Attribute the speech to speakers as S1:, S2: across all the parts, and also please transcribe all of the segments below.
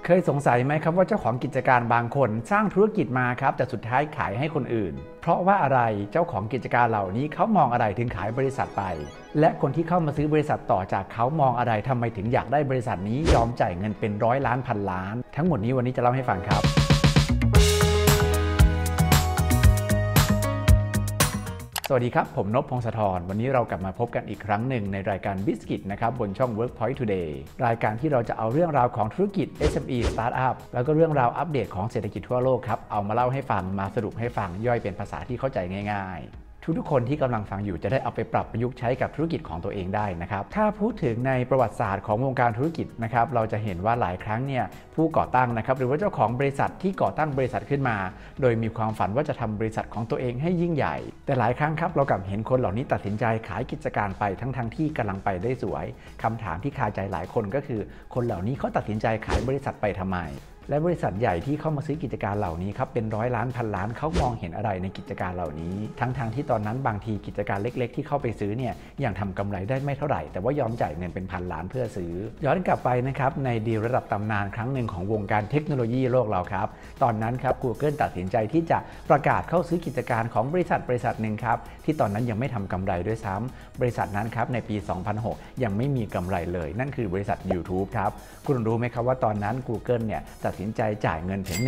S1: เคยสงสัยไหมครับว่าเจ้าของกิจการบางคนสร้างธุรกิจมาครับแต่สุดท้ายขายให้คนอื่นเพราะว่าอะไรเจ้าของกิจการเหล่านี้เขามองอะไรถึงขายบริษัทไปและคนที่เข้ามาซื้อบริษัทต่อจากเขามองอะไรทำไมถึงอยากได้บริษัทนี้ยอมจ่ายเงินเป็นร้อยล้านพันล้านทั้งหมดนี้วันนี้จะเล่าให้ฟังครับสวัสดีครับผมนพ พงศธรวันนี้เรากลับมาพบกันอีกครั้งหนึ่งในรายการ Bizkit นะครับบนช่อง Workpoint Today รายการที่เราจะเอาเรื่องราวของธุรกิจ SME Startup แล้วก็เรื่องราวอัปเดตของเศรษฐกิจทั่วโลกครับเอามาเล่าให้ฟังมาสรุปให้ฟังย่อยเป็นภาษาที่เข้าใจง่ายๆทุกคนที่กำลังฟังอยู่จะได้เอาไปปรับประยุกต์ใช้กับธุรกิจของตัวเองได้นะครับถ้าพูดถึงในประวัติศาสตร์ของวงการธุรกิจนะครับเราจะเห็นว่าหลายครั้งเนี่ยผู้ก่อตั้งนะครับหรือว่าเจ้าของบริษัทที่ก่อตั้งบริษัทขึ้นมาโดยมีความฝันว่าจะทำบริษัทของตัวเองให้ยิ่งใหญ่แต่หลายครั้งครับเรากลับเห็นคนเหล่านี้ตัดสินใจขายกิจการไปทั้งที่กำลังไปได้สวยคำถามที่คาใจหลายคนก็คือคนเหล่านี้เขาตัดสินใจขายบริษัทไปทำไมและบริษัทใหญ่ที่เข้ามาซื้อกิจการเหล่านี้ครับเป็นร้อยล้านพันล้านเขามองเห็นอะไรในกิจการเหล่านี้ทั้งที่ตอนนั้นบางทีกิจการเล็กๆที่เข้าไปซื้อเนี่ยยังทำกำไรได้ไม่เท่าไหร่แต่ว่ายอมจ่ายเงินเป็นพันล้านเพื่อซื้อย้อนกลับไปนะครับในดีลระดับตำนานครั้งหนึ่งของวงการเทคโนโลยีโลกเราครับตอนนั้นครับ Google ตัดสินใจที่จะประกาศเข้าซื้อกิจการของบริษัทหนึ่งครับที่ตอนนั้นยังไม่ทำกำไรด้วยซ้ำบริษัทนั้นครับในปี 2006 ยังไม่มีกำไรเลยนั่นคือบริษัท YouTube ครับคุณรู้ไหมครับว่าตอนนั้น Google เนี่ยตัดสินใจจ่ายเงินถึง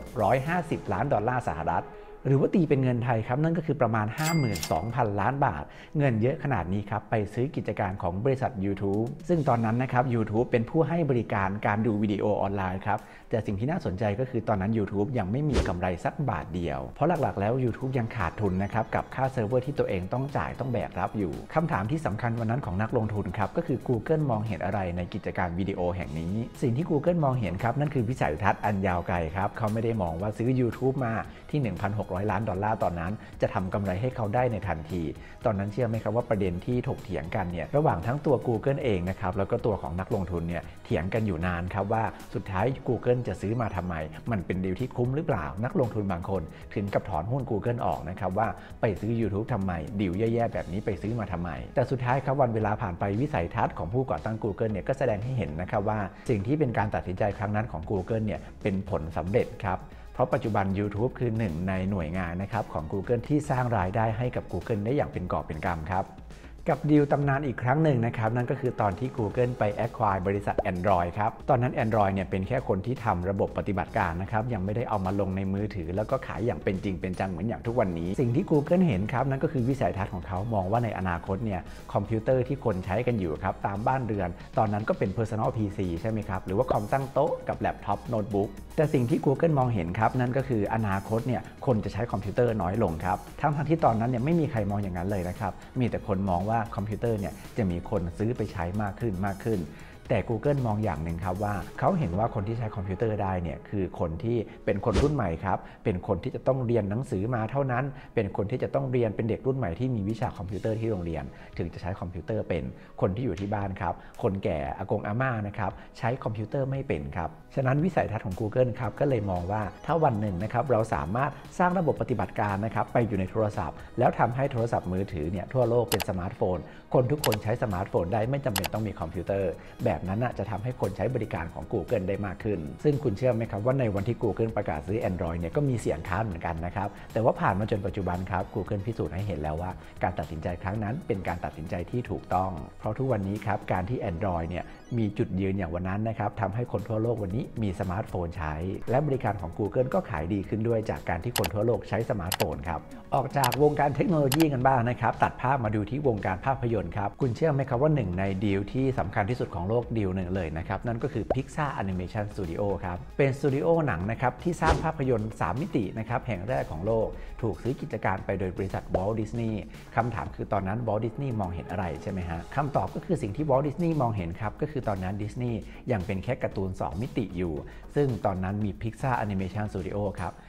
S1: 1,650 ล้านดอลลาร์สหรัฐหรือว่าตีเป็นเงินไทยครับนั่นก็คือประมาณ 52,000 ล้านบาทเงินเยอะขนาดนี้ครับไปซื้อกิจการของบริษัท YouTube ซึ่งตอนนั้นนะครับ YouTube เป็นผู้ให้บริการการดูวิดีโอออนไลน์ครับแต่สิ่งที่น่าสนใจก็คือตอนนั้น YouTube ยังไม่มีกำไรสักบาทเดียวเพราะหลักๆแล้ว YouTube ยังขาดทุนนะครับกับค่าเซิร์ฟเวอร์ที่ตัวเองต้องจ่ายต้องแบกรับอยู่คำถามที่สำคัญวันนั้นของนักลงทุนครับก็คือ Google มองเห็นอะไรในกิจการวิดีโอแห่งนี้สิ่งที่ Google มองเห็นครับนั่นคือวิสัยทัศน์อันยาวไกลครับเขาไม่ได้มองว่าซื้อ YouTube มาที่ 1,600 ล้านดอลลาร์ตอนนั้นจะทำกำไรให้เขาได้ในทันทีตอนนั้นเชื่อไหมครับว่าประเด็นที่ถกเถียงกันเนี่ยระหว่างทั้งตัว Google เองนะครับแล้วก็ตัวของนักลงทุนเนี่ยเถียงกันอยู่นานครับว่าสุดท้าย Google จะซื้อมาทำไมมันเป็นดีลที่คุ้มหรือเปล่านักลงทุนบางคนถึงกับถอนหุ้น Google ออกนะครับว่าไปซื้อ YouTube ทำไมดีลแย่ๆแบบนี้ไปซื้อมาทำไมแต่สุดท้ายครับวันเวลาผ่านไปวิสัยทัศน์ของผู้ก่อตั้ง Google เนี่ยก็แสดงให้เห็นนะครับว่าสิ่งที่เป็นการตัดสินใจครั้งนั้นของ Google เนี่ยเป็นผลสำเร็จครับเพราะปัจจุบัน YouTube คือหนึ่งในหน่วยงานนะครับของ Google ที่สร้างรายได้ให้กับ Google ได้อย่างเป็นกอบเป็นกำครับกับดีลตำนานอีกครั้งหนึ่งนะครับนั่นก็คือตอนที่ Google ไป acquire บริษัท Android ครับตอนนั้น Android เนี่ยเป็นแค่คนที่ทำระบบปฏิบัติการนะครับยังไม่ได้เอามาลงในมือถือแล้วก็ขายอย่างเป็นจริงเป็นจังเหมือนอย่างทุกวันนี้สิ่งที่ Google เห็นครับนั่นก็คือวิสัยทัศน์ของเขามองว่าในอนาคตเนี่ยคอมพิวเตอร์ที่คนใช้กันอยู่ครับตามบ้านเรือนตอนนั้นก็เป็น Personal PC ใช่ไหมครับหรือว่าคอมตั้งโต๊ะกับแล็ปท็อปโน้ตบุ๊กแต่สิ่งที่ Google มองเห็นครับนั่นก็คืออนาคตเนี่ยคนจะใช้คอมพิวเตอร์น้อยลงครับทั้งที่ตอนนั้นเนี่ยไม่มีใครมองอย่างนั้นเลยนะครับมีแต่คนมองว่าคอมพิวเตอร์เนี่ยจะมีคนซื้อไปใช้มากขึ้นแต่ Google มองอย่างหนึ่งครับว่าเขาเห็นว่าคนที่ใช้คอมพิวเตอร์ได้เนี่ยคือคนที่เป็นคนรุ่นใหม่ครับเป็นคนที่จะต้องเรียนหนังสือมาเท่านั้นเป็นคนที่จะต้องเรียนเป็นเด็กรุ่นใหม่ที่มีวิชาคอมพิวเตอร์ที่โรงเรียนถึงจะใช้คอมพิวเตอร์เป็นคนที่อยู่ที่บ้านครับคนแก่อากงอาม่านะครับใช้คอมพิวเตอร์ไม่เป็นครับฉะนั้นวิสัยทัศน์ของ Google ครับก็เลยมองว่าถ้าวันหนึ่งนะครับเราสามารถสร้างระบบปฏิบัติการนะครับไปอยู่ในโทรศัพท์แล้วทำให้โทรศัพท์มือถือเนี่ยทั่วโลกเป็นสมาร์ทโฟนคนทุกคนใช้สมาร์ทโฟนได้ไม่จำเป็นต้องมีคอมพิวเตอร์แบบนั้นจะทำให้คนใช้บริการของ Google ได้มากขึ้นซึ่งคุณเชื่อไหมครับว่าในวันที่ Google ประกาศซื้อ Android เนี่ยก็มีเสียงค้านเหมือนกันนะครับแต่ว่าผ่านมาจนปัจจุบันครับ Google พิสูจน์ให้เห็นแล้วว่าการตัดสินใจครั้งนั้นเป็นการตัดสินใจที่ถูกต้องเพราะทุกวันนี้ครับการที่ Android เนี่ยมีจุดยืนอย่างวันนั้นนะครับทำให้คนทั่วโลกวันนี้มีสมาร์ทโฟนใช้และบริการของ Google ก็ขายดีขึ้นด้วยจากการที่คนทั่วโลกใช้สมาร์ทโฟนครับออกจากวงการเทคโนโลยีกันบ้างนะครับตัดภาพมาดูที่วงการภาพยนตร์ครับคุณเชื่อไหมครับว่าหนึ่งในดีลที่สำคัญที่สุดของโลกดีลหนึ่งเลยนะครับนั่นก็คือ Pixar Animation Studio ครับเป็นสตูดิโอหนังนะครับที่สร้างภาพยนตร์3มิตินะครับแห่งแรกของโลกถูกซื้อกิจการไปโดยบริษัท Walt Disney คำถามคือตอนนั้น Walt Disney มองเห็นอะไรใช่ไหมฮะคำตอบก็คือสิ่งที่ Walt Disney มองเห็นครับก็คือตอนนั้น Disney ยังเป็นแค่การ์ตูน2มิติอยู่ซึ่งตอนนั้นมี Pixar Animation Studio ครับ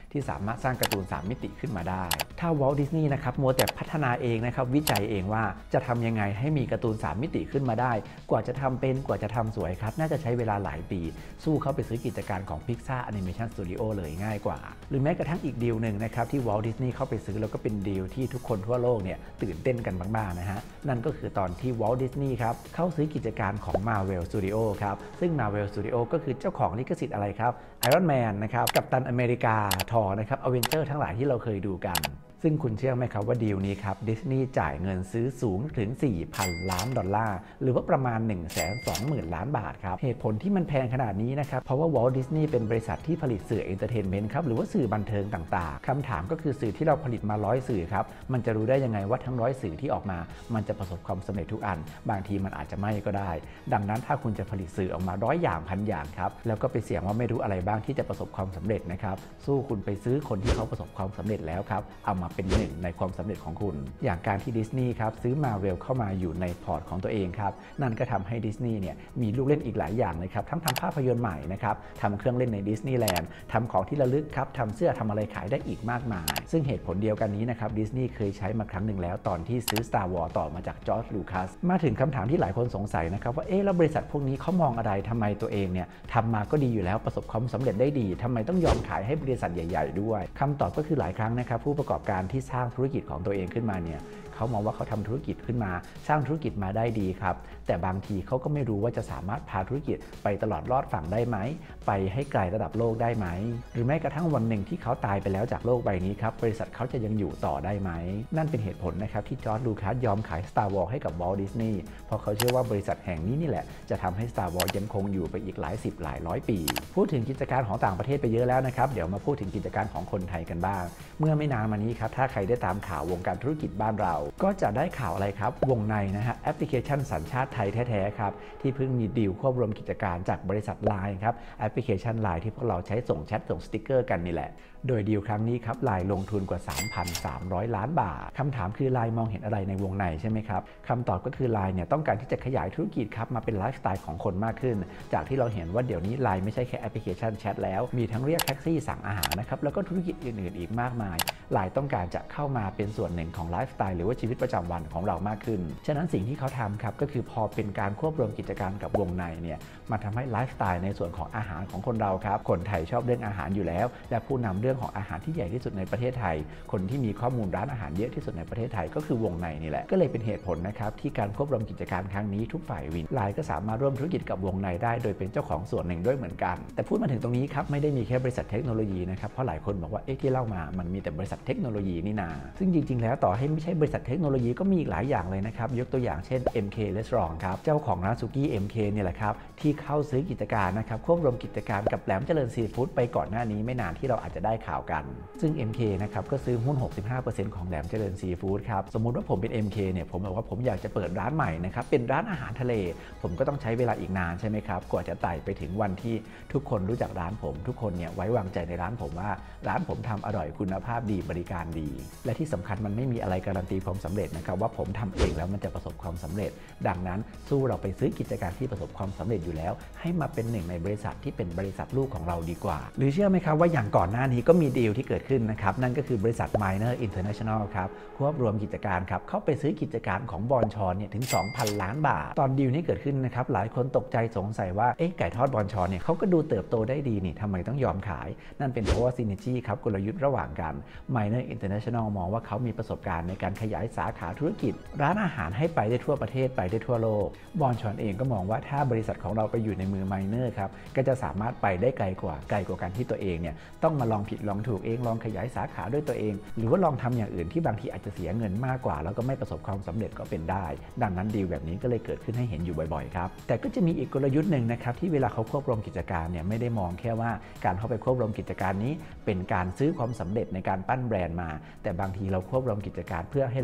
S1: ที่สามารถสร้างการ์ตูน3มิติขึ้นมาได้ถ้าวอลต์ดิสนีย์นะครับมัวแต่พัฒนาเองนะครับวิจัยเองว่าจะทำยังไงให้มีการ์ตูน3มิติขึ้นมาได้กว่าจะทำเป็นกว่าจะทำสวยครับน่าจะใช้เวลาหลายปีสู้เข้าไปซื้อกิจการของ Pixar Animation Studio เลยง่ายกว่าหรือแม้กระทั่งอีกดีลหนึ่งนะครับที่วอลต์ดิสนีย์เข้าไปซื้อแล้วก็เป็นดีลที่ทุกคนทั่วโลกเนี่ยตื่นเต้นกันมากๆนะฮะนั่นก็คือตอนที่วอลต์ดิสนีย์ครับเข้าซื้อกิจการของ Marvel Studio ครับซึ่ง Marvel Studio ก็คือเจ้าของลิขสิทธิ์อะไรครับ Iron Man นะครับกัปตันอเมริกาทอนะครับอเวนเจอร์ทั้งหลายที่เราเคยดูกันซึ่งคุณเชื่อไหมครับว่าดีลนี้ครับดิสนีย์จ่ายเงินซื้อสูงถึง $4,000 ล้านหรือว่าประมาณ 120,000 ล้านบาทครับเหตุผลที่มันแพงขนาดนี้นะครับเพราะว่าวอลต์ดิสนีย์เป็นบริษัทที่ผลิตสื่อเอนเตอร์เทนเมนต์ครับหรือว่าสื่อบันเทิงต่างๆคำถามก็คือสื่อที่เราผลิตมา100สื่อครับมันจะรู้ได้ยังไงว่าทั้ง100สื่อที่ออกมามันจะประสบความสำเร็จทุกอันบางทีมันอาจจะไม่ก็ได้ดังนั้นถ้าคุณจะผลิตสื่อออกมา100อย่างพันอย่างครับแล้วก็ไปเสี่ยงว่าไม่รู้อะไรบ้างที่จะประสบความสำเร็จนะครับสู้คุณไปซื้อคนที่เขาประสบความสำเร็จแล้วครับเอามาเป็นหนึ่งในความสำเร็จของคุณอย่างการที่ดิสนีย์ครับซื้อ Marvel เข้ามาอยู่ในพอร์ตของตัวเองครับนั่นก็ทำให้ดิสนีย์เนี่ยมีลูกเล่นอีกหลายอย่างเลยครับทั้งทำภาพยนตร์ใหม่นะครับทำเครื่องเล่นในดิสนีย์แลนด์ทำของที่ระลึกครับทำเสื้อทำอะไรขายได้อีกมากมายซึ่งเหตุผลเดียวกันนี้นะครับดิสนีย์เคยใช้มาครั้งหนึ่งแล้วตอนที่ซื้อ Star Wars ต่อมาจากจอร์จลูคัสมาถึงคำถามที่หลายคนสงสัยนะครับว่าแล้วบริษัทพวกนี้เขามองอะไรทำไมตัวเองเนี่ยทำมาก็ดีอยู่แล้วประสบความสำเร็จได้ดีทำไมต้องยอมขายให้บริษัทใหญ่ๆด้วยคำตอบก็คือหลายครั้งนะครับผู้ประกอบการที่สร้างธุรกิจของตัวเองขึ้นมาเนี่ยเขามองว่าเขาทำธุรกิจขึ้นมาสร้างธุรกิจมาได้ดีครับแต่บางทีเขาก็ไม่รู้ว่าจะสามารถพาธุรกิจไปตลอดรอดฝั่งได้ไหมไปให้ไกลระดับโลกได้ไหมหรือแม้กระทั่งวันหนึ่งที่เขาตายไปแล้วจากโลกใบนี้ครับบริษัทเขาจะยังอยู่ต่อได้ไหมนั่นเป็นเหตุผลนะครับที่จอร์จลูคัสยอมขาย Star Wars ให้กับวอลต์ดิสนีย์เพราะเขาเชื่อว่าบริษัทแห่งนี้นี่แหละจะทำให้ Star Wars ยังคงอยู่ไปอีกหลายสิบหลายร้อยปีพูดถึงกิจการของต่างประเทศไปเยอะแล้วนะครับเดี๋ยวมาพูดถึงกิจการของคนไทยกันบ้างเมื่อไม่นานมานี้ครับถ้าใครได้ตามข่าววงการธุรกิจบ้านเราก็จะได้ข่าวอะไรครับวงในนะฮะแอปพลิเคชันสัญชาติไทยแท้ๆครับที่เพิ่งมีดีลควบรวมกิจการจากบริษัท LINE ครับแอปพลิเคชัน LINE ที่พวกเราใช้ส่งแชทส่งสติกเกอร์กันนี่แหละโดยดีลครั้งนี้ครับ LINE ลงทุนกว่า 3,300 ล้านบาทคำถามคือ LINE มองเห็นอะไรในวงในใช่ไหมครับคำตอบก็คือ LINE เนี่ยต้องการที่จะขยายธุรกิจครับมาเป็นไลฟ์สไตล์ของคนมากขึ้นจากที่เราเห็นว่าเดี๋ยวนี้ LINE ไม่ใช่แค่แอปพลิเคชันแชทแล้วมีทั้งเรียกแท็กซี่สั่งอาหารนะครับแล้วก็ธุรกิจอื่นๆอีกมากมาย LINE ต้องการจะเข้ามาเป็นส่วนหนึ่งของไลฟ์สไตล์หรือว่าชีวิตประจำวันของเรามากขึ้นฉะนั้นสิ่งที่เขาทำครับก็คือพอเป็นการควบรวมกิจการกับวงในเนี่ยมาทำให้ไลฟ์สไตล์ในส่วนของอาหารของคนเราครับคนไทยชอบเรื่องอาหารอยู่แล้วและผู้นำเรื่องของอาหารที่ใหญ่ที่สุดในประเทศไทยคนที่มีข้อมูลร้านอาหารเยอะที่สุดในประเทศไทยก็คือวงในนี่แหละก็เลยเป็นเหตุผลนะครับที่การควบรวมกิจการครั้งนี้ทุกฝ่ายวิน LINE ก็สามารถร่วมธุรกิจกับวงในได้โดยเป็นเจ้าของส่วนหนึ่งด้วยเหมือนกันแต่พูดมาถึงตรงนี้ครับไม่ได้มีแค่บริษัทเทคโนโลยีนะครับเพราะหลายคนบอกว่าที่เล่ามามันมีแต่บริษัทเทคโนโลยีนี่นาซึ่งจริงๆแล้วต่อให้ไม่ใช่บริษัทเทคโนโลยีก็มีอีกหลายอย่างเลยนะครับยกตัวอย่างเช่น MK Restaurant ครับเจ้าของร้านสุกี้ MK เนี่ยแหละครับที่เข้าซื้อกิจการนะครับควบรวมกิจการกับแหลมเจริญซีฟู้ดไปก่อนหน้านี้ไม่นานที่เราอาจจะได้ข่าวกันซึ่ง MK นะครับก็ซื้อหุ้น 65% ของแหลมเจริญซีฟู้ดครับสมมุติว่าผมเป็น MK เนี่ยผมบอกว่าผมอยากจะเปิดร้านใหม่นะครับเป็นร้านอาหารทะเลผมก็ต้องใช้เวลาอีกนานใช่ไหมครับกว่าจะไต่ไปถึงวันที่ทุกคนรู้จักร้านผมทุกคนเนี่ยไว้วางใจในร้านผมว่าร้านผมทำอร่อยคุณภาพดีบริการดีและที่สำคัญมันไม่มีอะไรการันตีความสำเร็จนะครับว่าผมทำเองแล้วมันจะประสบความสำเร็จดังนั้นสู้เราไปซื้อกิจการที่ประสบความสำเร็จอยู่แล้วให้มาเป็นหนึ่งในบริษัทที่เป็นบริษัทลูกของเราดีกว่าหรือเชื่อไหมครับว่าอย่างก่อนหน้านี้ก็มีดีลที่เกิดขึ้นนะครับนั่นก็คือบริษัท Miner International ครับควบรวมกิจการครับเข้าไปซื้อกิจการของบอนชอนเนี่ยถึง 2,000 ล้านบาทตอนดีลนี้เกิดขึ้นนะครับหลายคนตกใจสงสัยว่าไก่ทอดบอนชอนเนี่ยเขาก็ดูเติบโตได้ดีนี่ทำไมต้องยอมขายนั่นเป็นเพราะว่าซินเนจี้ครับกลยุทธ์ระหว่างกัน Miner International มองว่าเขามีประสบการณ์ในการขยายสาขาธุรกิจร้านอาหารให้ไปได้ทั่วประเทศไปได้ทั่วโลกบอนชอนเองก็มองว่าถ้าบริษัทของเราไปอยู่ในมือ Miner ครับก็จะสามารถไปได้ไกลกว่าการที่ตัวเองเนี่ยต้องมาลองผิดลองถูกเองลองขยายสาขาด้วยตัวเองหรือว่าลองทำอย่างอื่นที่บางทีอาจจะเสียเงินมากกว่าแล้วก็ไม่ประสบความสำเร็จก็เป็นได้ดังนั้นดีลแบบนี้ก็เลยเกิดขึ้นให้เห็นอยู่บ่อยๆครับแต่ก็จะมีอีกกลยุทธ์หนึ่งนะครับที่เวลาเขาควบรวมกิจการเนี่ยไม่ได้มองแค่ว่าการเข้าไปควบรวมกิจการนี้เป็นการซื้อความสำเร็จในการปั้นแบรนด์มาแต่บางทีเราควบรวมกิจการเพื่อให้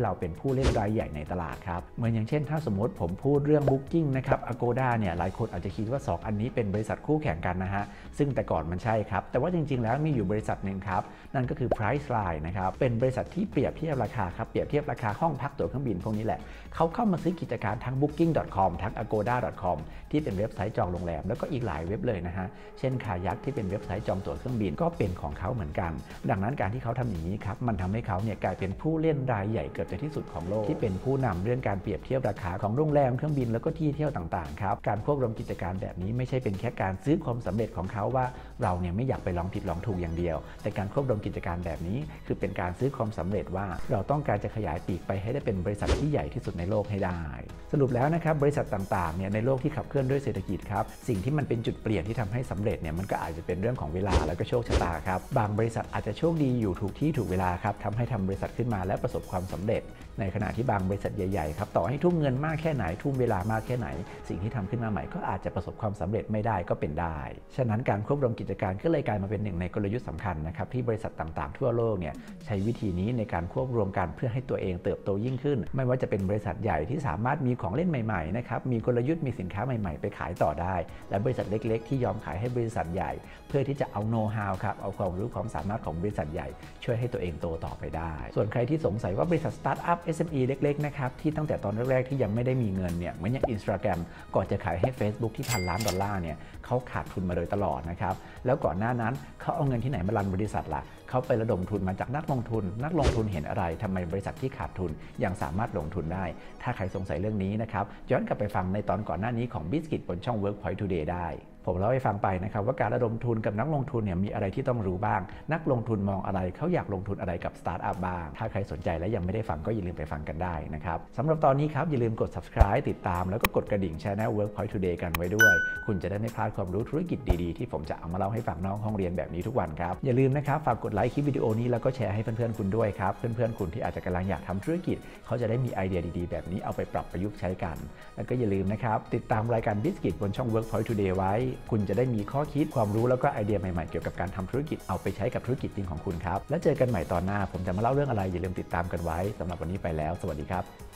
S1: เราเป็นผู้เล่นรายใหญ่ในตลาดครับเหมือนอย่างเช่นถ้าสมมติผมพูดเรื่อง Booking นะครับ Agoda เนี่ยหลายคนอาจจะคิดว่า2อันนี้เป็นบริษัทคู่แข่งกันนะฮะซึ่งแต่ก่อนมันใช่ครับแต่ว่าจริงๆแล้วมีอยู่บริษัทหนึ่งครับนั่นก็คือ Priceline นะครับเป็นบริษัทที่เปรียบเทียบราคาครับเปรียบเทียบราคาห้องพักตั๋วเครื่องบินพวกนี้แหละเขาเข้ามาซื้อกิจการทั้ง Booking.com ทั้ง Agoda.com ที่เป็นเว็บไซต์จองโรงแรมแล้วก็อีกหลายเว็บเลยนะฮะเช่นคายักที่เป็นเว็บไซต์จองตั๋วเครื่องบินก็เป็นของเขาเหมือนกันดังนั้นการที่เขาทำอย่างนี้ครับมันทำให้เขาเนี่ยกลายเป็นผู้เล่นรายใหญ่เกือบจะที่สุดของโลกที่เป็นผู้นำเรื่องการเปรียบเทียบราคาของโรงแรมเครื่องบินแล้วก็ที่เที่ยวต่างๆครับการควบรวมกิจการแบบนี้ไม่ใช่เป็นแค่การซื้อความสำเร็จของเขาว่าเราเนี่ยไม่อยากไปลองผิดลองถูกอย่างเดียวแต่การควบรวมกิจการแบบนี้คือเป็นการซื้อความสำเร็จว่าเราต้องการจะขยายปีกไปให้ได้เป็นบริษัทที่ใหญ่ที่สุดในโลกให้ได้สรุปแล้วนะครับบริษัทต่างๆเนี่ยในโลกที่ขับเคลื่อนด้วยเศรษฐกิจครับสิ่งที่มันเป็นจุดเปลี่ยนที่ทำให้สำเร็จเนี่ยมันก็อาจจะเป็นเรื่องของเวลาแล้วก็โชคชะตาครับบางบริษัทอาจจะโชคดีอยู่ถูกที่ถูกเวลาครับทำให้ทำบริษัทขึ้นมาและประสบความสำเร็จในขณะที่บางบริษัทใหญ่ๆครับต่อให้ทุ่มเงินมากแค่ไหนทุ่มเวลามากแค่ไหนสิ่งที่ทำขึ้นมาใหม่ก็อาจจะประสบความสำเร็จไม่ได้ก็เป็นได้ฉะนั้นการควบรวมกิจการก็เลยกลายมาเป็นหนึ่งในกลยุทธ์สำคัญนะครับที่บริษัทต่างๆทั่วโลกเนี่ยใช้วิธีนี้ในการควบรวมกันเพื่อให้ตัวเองเติบโตยิ่งขึ้นไม่ว่าจะเป็นบริษัทใหญ่ที่สามารถมีของเล่นใหม่ๆนะครับมีกลยุทธ์มีสินค้าใหม่ๆไปขายต่อได้และบริษัทเล็กๆที่ยอมขายให้บริษัทใหญ่เพื่อที่จะเอาโน้ตฮาวครับเอาความรู้ความสามารถของบริษัทใหญ่ช่วยให้ตัวเองโตต่อไปได้ส่วนใครที่สงสัยว่าบริษัทสตาร์ทอัพ SME เล็กๆนะครับที่ตั้งแต่ตอนแรกๆที่ยังไม่ได้มีเงินเนี่ยเหมือนอย่าง Instagram ก่อนจะขายให้ Facebook ที่1,000 ล้านดอลลาร์เนี่ยเขาขาดทุนมาโดยตลอดนะครับแล้วก่อนหน้านั้นเขาเอาเงินที่ไหนมารันบริษัทล่ะเขาไประดมทุนมาจากนักลงทุนเห็นอะไรทำไมบริษัทที่ขาดทุนยังสามารถลงทุนได้ถ้าใครสงสัยเรื่องนี้นะครับย้อนกลับไปฟังในตอนก่อนหน้านี้ของ Bizkit บนช่อง Workpoint Today ได้ผมเล่าให้ฟังไปนะครับว่าการระดมทุนกับนักลงทุนเนี่ยมีอะไรที่ต้องรู้บ้างนักลงทุนมองอะไรเขาอยากลงทุนอะไรกับสตาร์ทอัพบ้างถ้าใครสนใจและยังไม่ได้ฟังก็อย่าลืมไปฟังกันได้นะครับสำหรับตอนนี้ครับอย่าลืมกด subscribe ติดตามแล้วก็กดกระดิ่ง Channel Workpoint Today กันไว้ด้วยคุณจะได้ไม่พลาดความรู้ธุรกิจดีๆที่ผมจะเอามาเล่าให้ฟังนอกห้องเรียนแบบนี้ทุกวันครับอย่าลืมนะครับฝากกดไลค์คลิปวิดีโอนี้แล้วก็แชร์ให้เพื่อนๆคุณด้วยครับเพื่อนๆคุณที่อาจจะกำลังอยากทำธุรกิจเขาจะได้มีไอเดียดีๆแบบนี้เอาไปปรับประยุกต์ใช้กันแล้วก็อย่าลืมนะครับติดตามรายการ Bizkit บนช่อง Workpoint Today ไว้คุณจะได้มีข้อคิดความรู้แล้วก็ไอเดียใหม่ๆเกี่ยวกับการทำธุรกิจเอาไปใช้กับธุรกิจจริงของคุณครับแล้วเจอกันใหม่ตอนหน้าผมจะมาเล่าเรื่องอะไรอย่าลืมติดตามกันไว้สำหรับวันนี้ไปแล้วสวัสดีครับ